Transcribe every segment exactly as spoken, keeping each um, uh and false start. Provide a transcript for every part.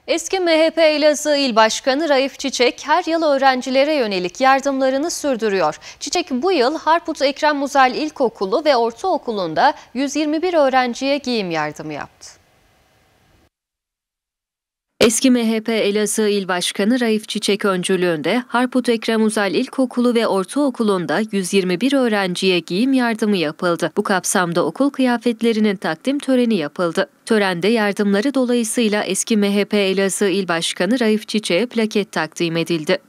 Eski M H P Elazığ İl Başkanı Raif Çiçek her yıl öğrencilere yönelik yardımlarını sürdürüyor. Çiçek bu yıl Harput Ekrem Uzel İlkokulu ve Ortaokulu'nda yüz yirmi bir öğrenciye giyim yardımı yaptı. Eski M H P Elazığ İl Başkanı Raif Çiçek öncülüğünde Harput Ekrem Uzel İlkokulu ve Ortaokulu'nda yüz yirmi bir öğrenciye giyim yardımı yapıldı. Bu kapsamda okul kıyafetlerinin takdim töreni yapıldı. Törende yardımları dolayısıyla eski M H P Elazığ İl Başkanı Raif Çiçek'e plaket takdim edildi.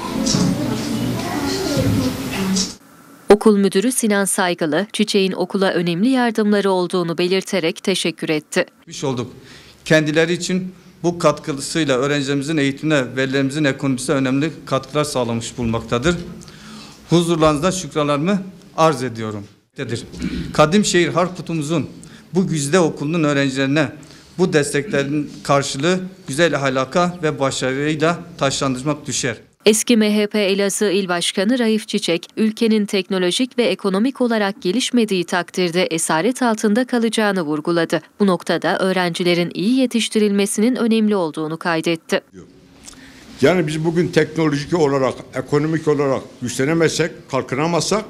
Okul müdürü Sinan Saygılı, Çiçek'in okula önemli yardımları olduğunu belirterek teşekkür etti. olduk. Kendileri için bu katkısıyla öğrencilerimizin eğitimine, velilerimizin ekonomisine önemli katkılar sağlamış bulunmaktadır. Huzurlarınızda şükranlarımı arz ediyorum. Kadimşehir Harput'umuzun bu güzide okulunun öğrencilerine bu desteklerin karşılığı güzel ahlaka ve başarıyla taşlandırmak düşer. Eski M H P Elazığ İl Başkanı Raif Çiçek, ülkenin teknolojik ve ekonomik olarak gelişmediği takdirde esaret altında kalacağını vurguladı. Bu noktada öğrencilerin iyi yetiştirilmesinin önemli olduğunu kaydetti. Yani biz bugün teknolojik olarak, ekonomik olarak güçlenemezsek, kalkınamazsak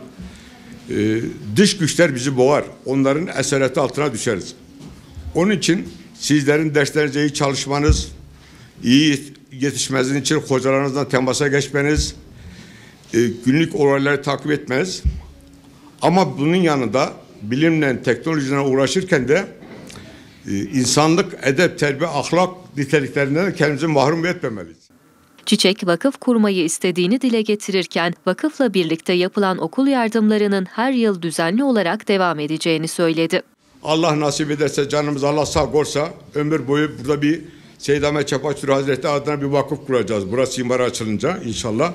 e, dış güçler bizi boğar. Onların esareti altına düşeriz. Onun için sizlerin derslerinize iyi çalışmanız, iyi yetişmeniz için hocalarınızla temasa geçmeniz, e, günlük olayları takip etmeniz. Ama bunun yanında bilimle, teknolojiyle uğraşırken de e, insanlık, edep, terbiye, ahlak niteliklerinden de kendimizi mahrum etmemeliyiz. Çiçek, vakıf kurmayı istediğini dile getirirken, vakıfla birlikte yapılan okul yardımlarının her yıl düzenli olarak devam edeceğini söyledi. Allah nasip ederse, canımız Allah sağ olsa, ömür boyu burada bir Seyyid Ahmet Çapaçürü Hazretleri adına bir vakıf kuracağız. Burası imara açılınca inşallah.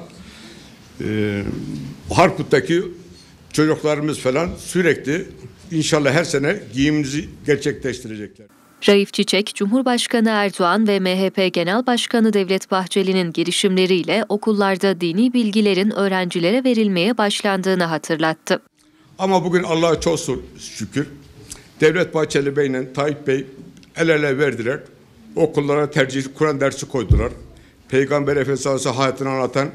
Ee, Harput'taki çocuklarımız falan sürekli inşallah her sene giyimimizi gerçekleştirecekler. Raif Çiçek, Cumhurbaşkanı Erdoğan ve M H P Genel Başkanı Devlet Bahçeli'nin girişimleriyle okullarda dini bilgilerin öğrencilere verilmeye başlandığını hatırlattı. Ama bugün Allah'a çok şükür Devlet Bahçeli Bey ile Tayyip Bey el ele verdiler. Okullara tercih Kur'an dersi koydular. Peygamber Efendimiz'in hayatını anlatan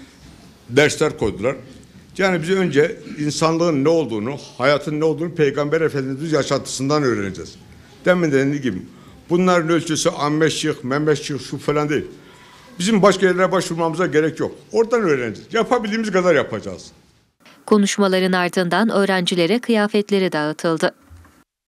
dersler koydular. Yani biz önce insanlığın ne olduğunu, hayatın ne olduğunu Peygamber Efendimiz yaşantısından öğreneceğiz. Demin de dediğim gibi bunların ölçüsü Ahmet Şeyh, Mehmet Şeyh şu falan değil. Bizim başka yerlere başvurmamıza gerek yok. Oradan öğreneceğiz. Yapabildiğimiz kadar yapacağız. Konuşmaların ardından öğrencilere kıyafetleri dağıtıldı.